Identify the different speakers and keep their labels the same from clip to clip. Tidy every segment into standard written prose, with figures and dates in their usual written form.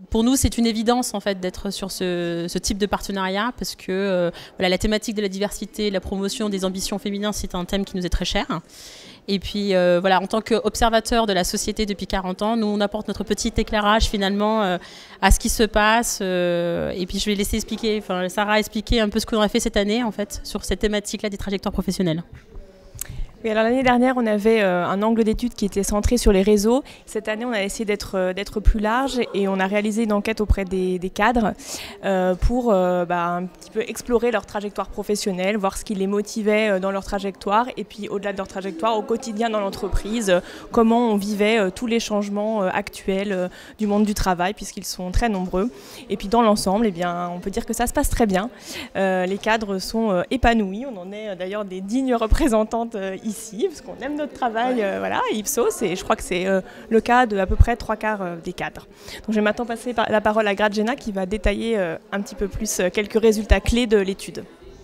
Speaker 1: pour nous, c'est une évidence en fait d'être sur ce type de partenariat parce que voilà, la thématique de la diversité, la promotion des ambitions féminines, c'est un thème qui nous est très cher. Et puis voilà, en tant qu'observateur de la société depuis 40 ans, nous on apporte notre petit éclairage finalement à ce qui se passe. Et puis je vais laisser expliquer, Sarah expliquer un peu ce qu'on a fait cette année en fait sur cette thématique-là des trajectoires professionnelles.
Speaker 2: Oui, alors l'année dernière, on avait un angle d'étude qui était centré sur les réseaux. Cette année, on a essayé d'être plus large et on a réalisé une enquête auprès des cadres pour un petit peu explorer leur trajectoire professionnelle, voir ce qui les motivait dans leur trajectoire et puis au-delà de leur trajectoire, au quotidien dans l'entreprise, comment on vivait tous les changements actuels du monde du travail puisqu'ils sont très nombreux. Et puis dans l'ensemble, eh bien, on peut dire que ça se passe très bien. Les cadres sont épanouis. On en est d'ailleurs des dignes représentantes ici, parce qu'on aime notre travail, voilà, Ipsos, et je crois que c'est le cas de à peu près 3/4 des cadres. Donc je vais maintenant passer la parole à Graziella qui va détailler un petit peu plus quelques résultats clés de l'étude.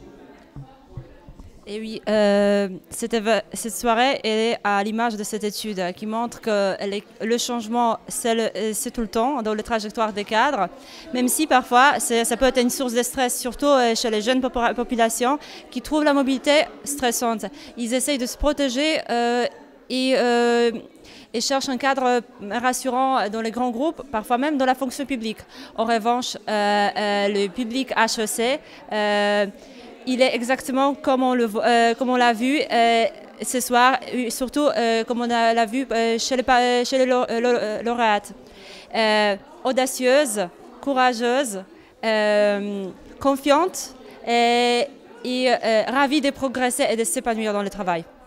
Speaker 3: Et oui, cette soirée est à l'image de cette étude qui montre que le changement, c'est tout le temps dans les trajectoires des cadres, même si parfois ça peut être une source de stress, surtout chez les jeunes populations qui trouvent la mobilité stressante. Ils essayent de se protéger et cherchent un cadre rassurant dans les grands groupes, parfois même dans la fonction publique. En revanche, le public HEC, il est exactement comme on l'a vu ce soir, surtout comme on l'a vu chez les lauréates. Audacieuse, courageuse, confiante et ravie de progresser et de s'épanouir dans le travail.